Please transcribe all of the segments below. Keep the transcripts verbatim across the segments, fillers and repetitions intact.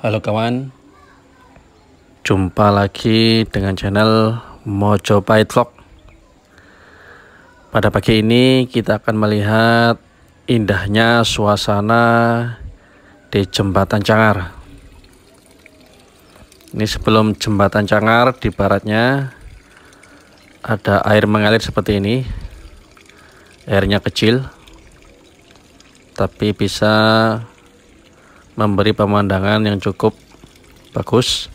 Halo kawan, jumpa lagi dengan channel Mojopahit Vlog. Pada pagi ini kita akan melihat indahnya suasana di Jembatan Cangar. Ini sebelum Jembatan Cangar, di baratnya ada air mengalir seperti ini. Airnya kecil, tapi bisa memberi pemandangan yang cukup bagus.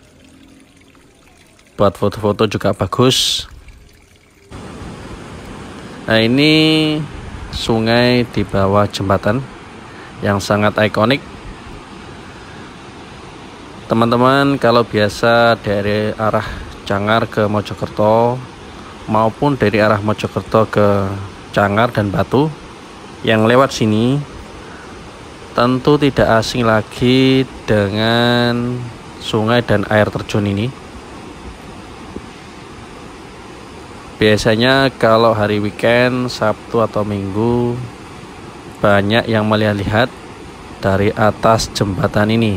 Buat foto-foto juga bagus. Nah, ini sungai di bawah jembatan yang sangat ikonik. Teman-teman, kalau biasa dari arah Cangar ke Mojokerto maupun dari arah Mojokerto ke Cangar dan Batu, yang lewat sini tentu tidak asing lagi dengan sungai dan air terjun ini. Biasanya kalau hari weekend, Sabtu atau Minggu, banyak yang melihat-lihat dari atas jembatan ini.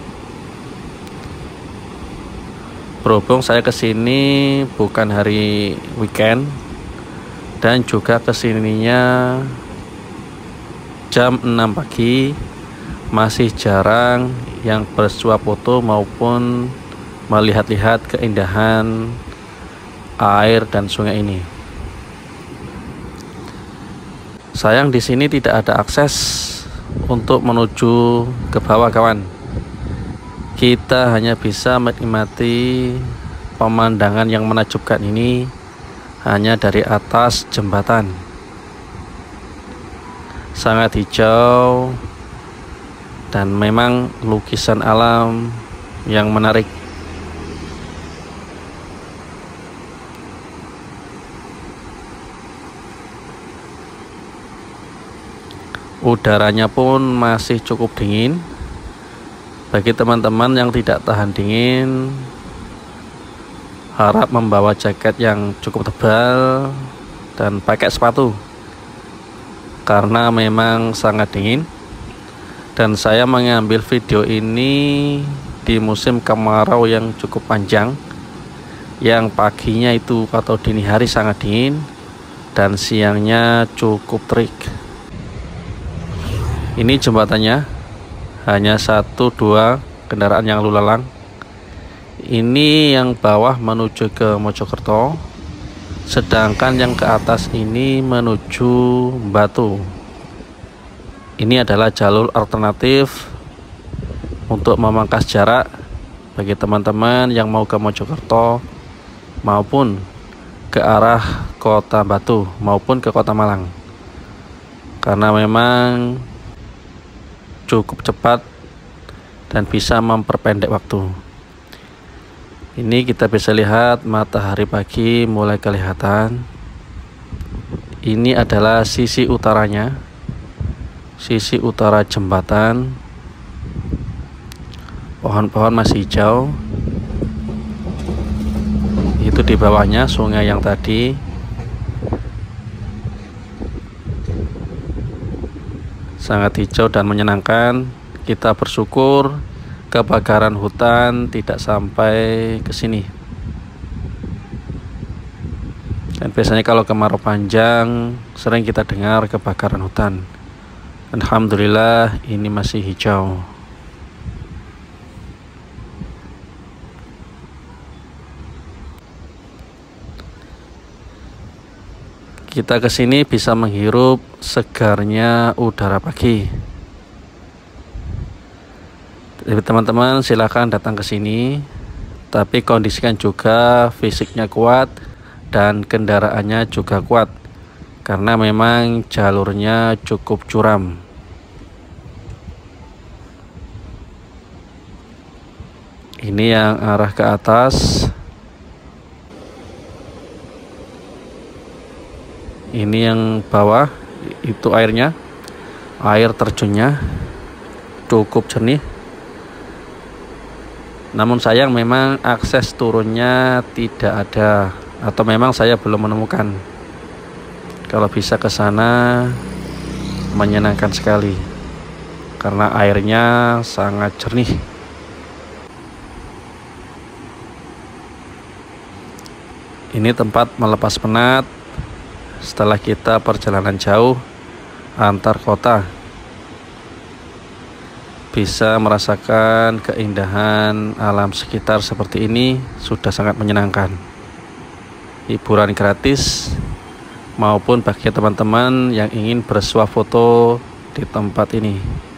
Berhubung saya kesini bukan hari weekend dan juga kesininya jam enam pagi, masih jarang yang bersuap foto maupun melihat-lihat keindahan air dan sungai ini. Sayang di sini tidak ada akses untuk menuju ke bawah kawan. Kita hanya bisa menikmati pemandangan yang menakjubkan ini hanya dari atas jembatan. Sangat hijau dan memang lukisan alam yang menarik. Udaranya pun masih cukup dingin. Bagi teman-teman yang tidak tahan dingin, harap membawa jaket yang cukup tebal dan pakai sepatu, karena memang sangat dingin. Dan saya mengambil video ini di musim kemarau yang cukup panjang, yang paginya itu atau dini hari sangat dingin dan siangnya cukup terik. Ini jembatannya hanya satu dua kendaraan yang lalu lalang. Ini yang bawah menuju ke Mojokerto, sedangkan yang ke atas ini menuju Batu. Ini adalah jalur alternatif untuk memangkas jarak bagi teman-teman yang mau ke Mojokerto maupun ke arah kota Batu maupun ke kota Malang, karena memang cukup cepat dan bisa memperpendek waktu. Ini kita bisa lihat matahari pagi mulai kelihatan. Ini adalah sisi utaranya, sisi utara jembatan. Pohon-pohon masih hijau. Itu di bawahnya sungai yang tadi. Sangat hijau dan menyenangkan. Kita bersyukur kebakaran hutan tidak sampai ke sini. Dan biasanya kalau kemarau panjang sering kita dengar kebakaran hutan. Alhamdulillah ini masih hijau. Kita ke sini bisa menghirup segarnya udara pagi. Jadi teman-teman silakan datang ke sini, tapi kondisikan juga fisiknya kuat dan kendaraannya juga kuat, karena memang jalurnya cukup curam. Ini yang arah ke atas. Ini yang bawah, itu airnya, air terjunnya cukup jernih. Namun sayang memang akses turunnya tidak ada, atau memang saya belum menemukan. Kalau bisa ke sana menyenangkan sekali, karena airnya sangat jernih. Ini tempat melepas penat setelah kita perjalanan jauh antar kota. Bisa merasakan keindahan alam sekitar seperti ini sudah sangat menyenangkan. Hiburan gratis maupun bagi teman-teman yang ingin bersuah foto di tempat ini.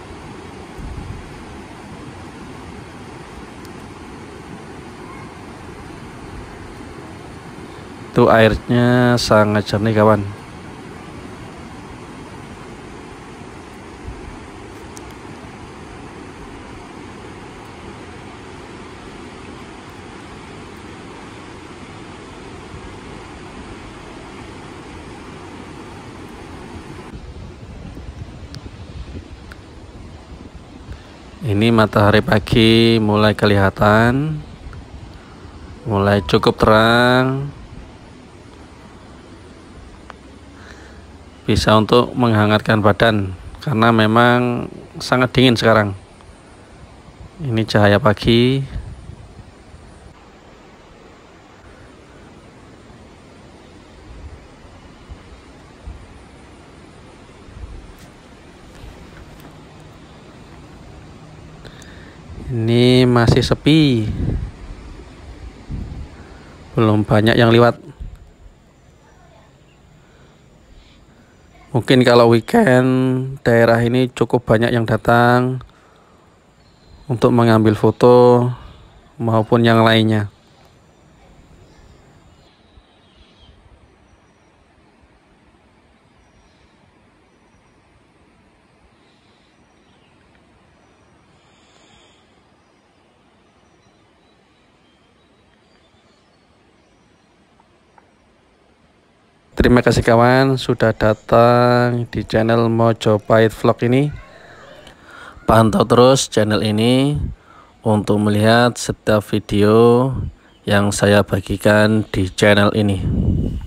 Itu airnya sangat jernih kawan. Ini matahari pagi mulai kelihatan, mulai cukup terang, bisa untuk menghangatkan badan karena memang sangat dingin sekarang. Ini cahaya pagi. Ini masih sepi, belum banyak yang lewat. Mungkin kalau weekend daerah ini cukup banyak yang datang untuk mengambil foto maupun yang lainnya. Terima kasih kawan sudah datang di channel Mojopahit Vlog ini. Pantau terus channel ini untuk melihat setiap video yang saya bagikan di channel ini.